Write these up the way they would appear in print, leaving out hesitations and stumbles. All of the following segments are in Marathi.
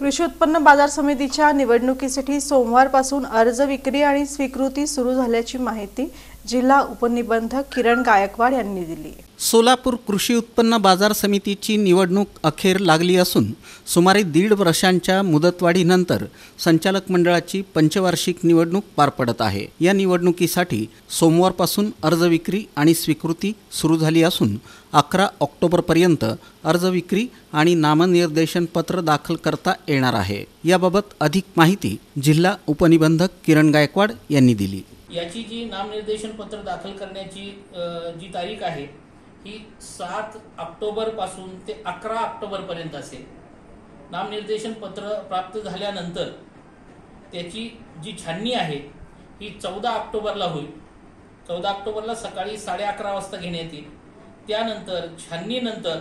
कृषी उत्पन्न बाजार समितीच्या निवडणुकीसाठी सोमवारपासून अर्ज विक्री आणि स्वीकृती सुरू झाल्याची माहिती जिल्हा उपनिबंधक किरण गायकवाड यांनी दिली। सोलापूर कृषी उत्पन्न बाजार समितीची निवडणूक अखेर लागली असून सुमारे 1.5 वर्षांच्या मुदतवाढीनंतर संचालक मंडळाची पंचवार्षिक निवडणूक पार पडत आहे। या निवडणुकीसाठी सोमवारपासून अर्ज विक्री आणि स्वीकृती सुरू झाली असून 11 ऑक्टोबरपर्यंत अर्ज विक्री आणि नामनिर्देशन पत्र दाखल करता येणार आहे। याबाबत अधिक माहिती जिल्हा उपनिबंधक किरण गायकवाड यांनी दिली। याची जी नामनिर्देशन पत्र दाखल करण्याची जी तारीख आहे ही 7 ऑक्टोबर पासून ते 11 ऑक्टोबर पर्यंत असेल। नामनिर्देशन पत्र प्राप्त झाल्यानंतर त्याची जी छाननी आहे ही 14 ऑक्टोबरला होईल। 14 ऑक्टोबरला सकाळी 11:30 वाजता घेण्यात येईल। त्यानंतर छाननीनंतर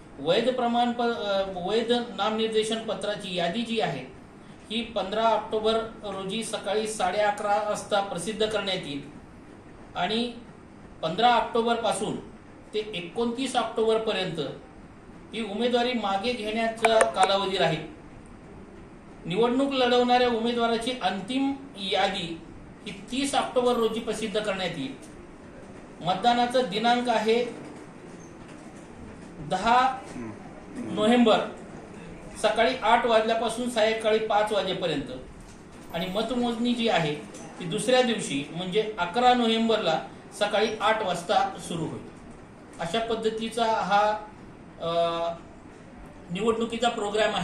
वैध नामनिर्देशन पत्राची यादी जी आहे ही 15 ऑक्टोबर रोजी सकाळी 11:30 वाजता प्रसिद्ध करण्यात येईल आणि 15 ऑक्टोबर पासून ते 29 ऑक्टोबर पर्यंत ही उमेदवारी मागे घेण्याचा कालावधी राहील। निवडणूक लढवणाऱ्या उमेदवाराची अंतिम यादी ही 30 ऑक्टोबर रोजी प्रसिद्ध करण्यात येईल। मतदानाचा दिनांक आहे 10 नोव्हेंबर सकाळी 8 वाजल्यापासून सायंकाळी 5 वाजेपर्यंत आणि मतमोजणी जी आहे ती दुसऱ्या दिवशी म्हणजे 11 नोव्हेंबरला सकाळी 8 वाजता सुरू होईल। अशा पद्धतीचा हा निवडणुकीचा प्रोग्राम आहे।